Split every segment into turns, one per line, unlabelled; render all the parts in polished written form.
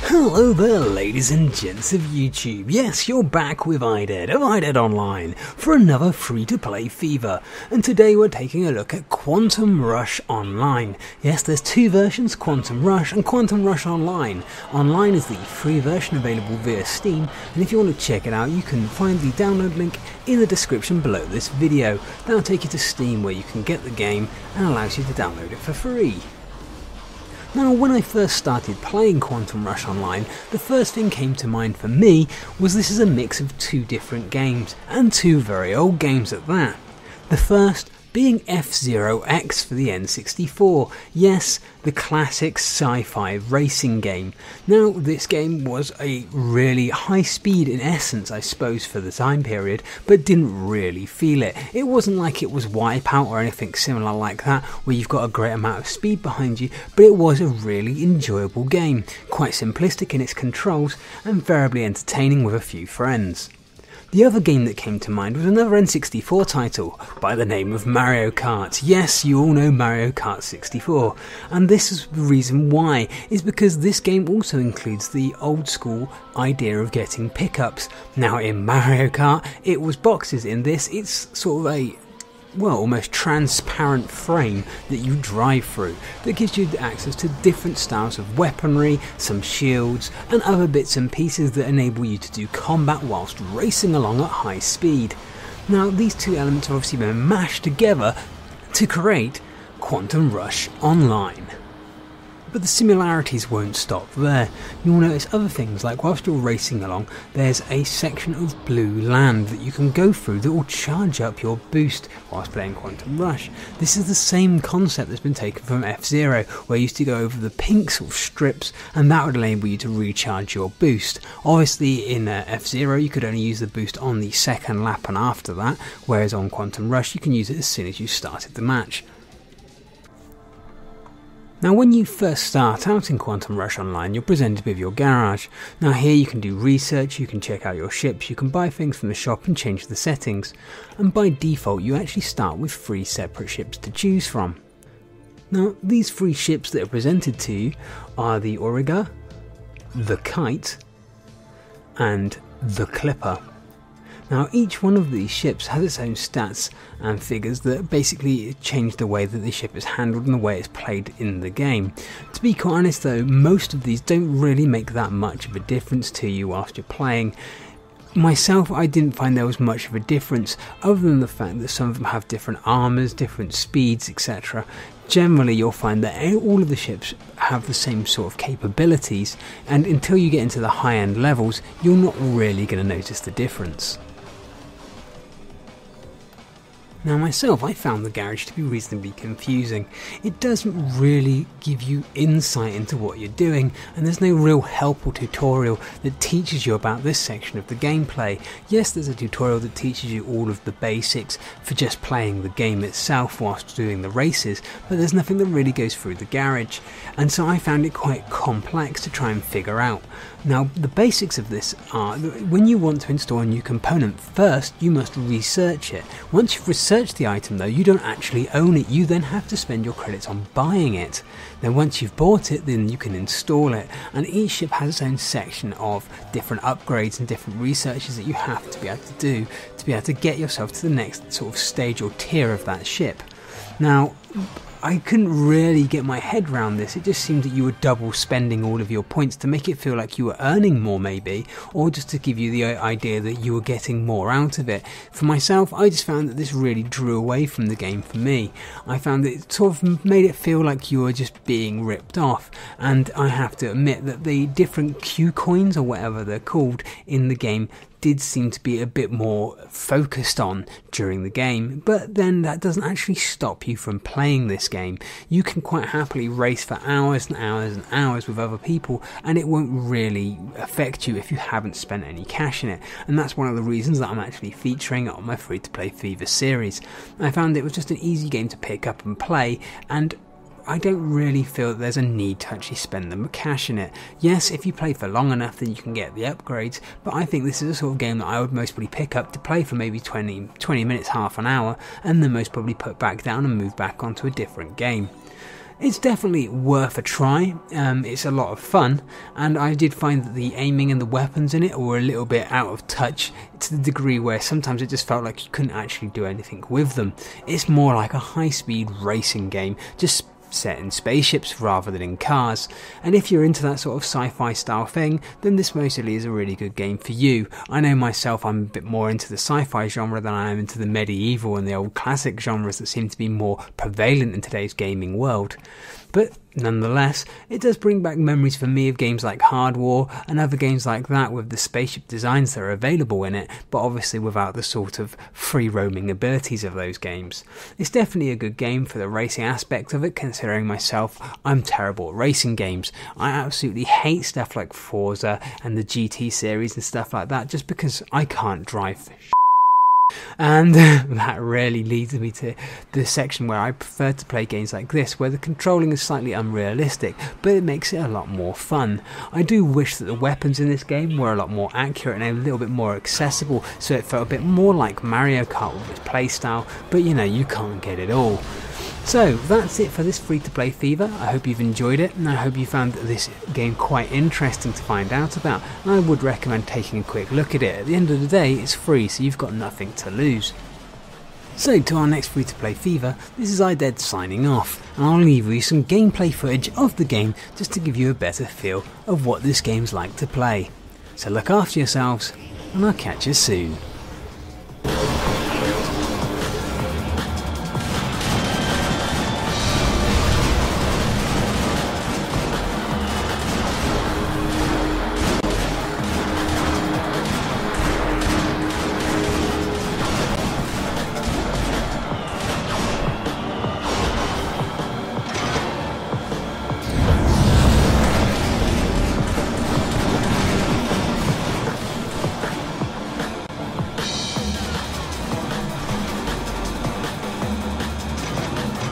Hello there, ladies and gents of YouTube. Yes, you're back with IDED of IDEDOnline for another free-to-play fever, and today we're taking a look at Quantum Rush Online. Yes, there's two versions, Quantum Rush and Quantum Rush Online. Online is the free version available via Steam, and if you want to check it out, you can find the download link in the description below this video. That'll take you to Steam where you can get the game and allows you to download it for free. Now, when I first started playing Quantum Rush Online, the first thing came to mind for me was this is a mix of two different games, and two very old games at that. The first being F-Zero X for the N64, yes, the classic sci-fi racing game. Now, this game was a really high speed in essence, I suppose, for the time period, but didn't really feel it. It wasn't like it was Wipeout or anything similar like that, where you've got a great amount of speed behind you, but it was a really enjoyable game, quite simplistic in its controls, and variably entertaining with a few friends. The other game that came to mind was another N64 title by the name of Mario Kart. Yes, you all know Mario Kart 64, and this is the reason why, is because this game also includes the old school idea of getting pickups. Now in Mario Kart, it was boxes. In this, it's sort of a almost transparent frame that you drive through that gives you access to different styles of weaponry, some shields and other bits and pieces that enable you to do combat whilst racing along at high speed. Now, these two elements have obviously been mashed together to create Quantum Rush Online. But the similarities won't stop there. You'll notice other things, like whilst you're racing along, there's a section of blue land that you can go through that will charge up your boost whilst playing Quantum Rush. This is the same concept that's been taken from F-Zero, where you used to go over the pink sort of strips, and that would enable you to recharge your boost. Obviously in F-Zero you could only use the boost on the second lap and after that, whereas on Quantum Rush you can use it as soon as you started the match. Now, when you first start out in Quantum Rush Online, you're presented with your garage. Now here you can do research, you can check out your ships, you can buy things from the shop and change the settings. And by default you actually start with 3 separate ships to choose from. Now, these 3 ships that are presented to you are the Auriga, the Kite and the Clipper. Now, each one of these ships has its own stats and figures that basically change the way that the ship is handled and the way it's played in the game. To be quite honest though, most of these don't really make that much of a difference to you whilst you're playing. Myself, I didn't find there was much of a difference, other than the fact that some of them have different armours, different speeds, etc. Generally you'll find that all of the ships have the same sort of capabilities, and until you get into the high-end levels, you're not really going to notice the difference. Now myself, I found the garage to be reasonably confusing. It doesn't really give you insight into what you're doing, and there's no real help or tutorial that teaches you about this section of the gameplay. Yes, there's a tutorial that teaches you all of the basics for just playing the game itself whilst doing the races, but there's nothing that really goes through the garage, and so I found it quite complex to try and figure out. Now, the basics of this are that when you want to install a new component, first you must research it. Once you've researched the item though, you don't actually own it, you then have to spend your credits on buying it. Then once you've bought it, then you can install it, and each ship has its own section of different upgrades and different researches that you have to be able to do to be able to get yourself to the next sort of stage or tier of that ship. Now, I couldn't really get my head around this. It just seemed that you were double spending all of your points to make it feel like you were earning more maybe, or just to give you the idea that you were getting more out of it. For myself, I just found that this really drew away from the game for me. I found that it sort of made it feel like you were just being ripped off, and I have to admit that the different Q coins, or whatever they're called, in the game did seem to be a bit more focused on during the game, but then that doesn't actually stop you from playing this game. You can quite happily race for hours and hours and hours with other people, and it won't really affect you if you haven't spent any cash in it, and that's one of the reasons that I'm actually featuring it on my free-to-play Fever series. I found it was just an easy game to pick up and play, and I don't really feel that there's a need to actually spend the cash in it. Yes, if you play for long enough then you can get the upgrades, but I think this is a sort of game that I would most probably pick up to play for maybe 20 minutes, half an hour, and then most probably put back down and move back onto a different game. It's definitely worth a try. It's a lot of fun, and I did find that the aiming and the weapons in it were a little bit out of touch, to the degree where sometimes it just felt like you couldn't actually do anything with them. It's more like a high-speed racing game, just set in spaceships rather than in cars, and if you're into that sort of sci-fi style thing, then this mostly is a really good game for you. I know myself, I'm a bit more into the sci-fi genre than I am into the medieval and the old classic genres that seem to be more prevalent in today's gaming world. But nonetheless, it does bring back memories for me of games like Hard War and other games like that with the spaceship designs that are available in it, but obviously without the sort of free roaming abilities of those games. It's definitely a good game for the racing aspect of it, considering myself, I'm terrible at racing games. I absolutely hate stuff like Forza and the GT series and stuff like that, just because I can't drive. And that really leads me to the section where I prefer to play games like this, where the controlling is slightly unrealistic, but it makes it a lot more fun. I do wish that the weapons in this game were a lot more accurate and a little bit more accessible, so it felt a bit more like Mario Kart with its playstyle, but you know, you can't get it all. So that's it for this free-to-play fever. I hope you've enjoyed it, and I hope you found this game quite interesting to find out about, and I would recommend taking a quick look at it. At the end of the day, it's free, so you've got nothing to lose. So to our next free-to-play fever, this is IDED signing off, and I'll leave you some gameplay footage of the game just to give you a better feel of what this game's like to play. So look after yourselves, and I'll catch you soon.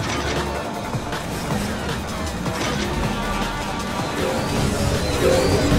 Yeah.